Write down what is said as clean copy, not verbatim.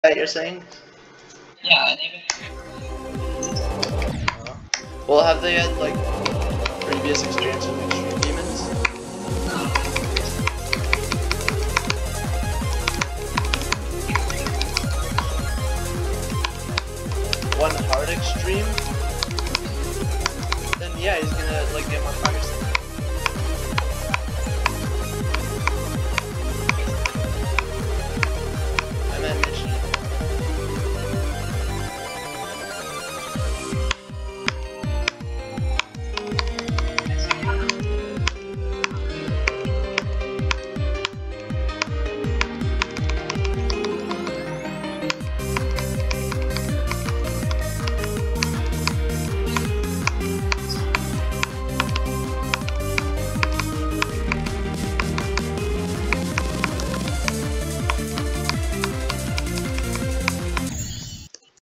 that you're saying? Yeah, they Well, have they had like previous experience with extreme demons? One hard extreme? Then yeah, he's gonna like get more progress.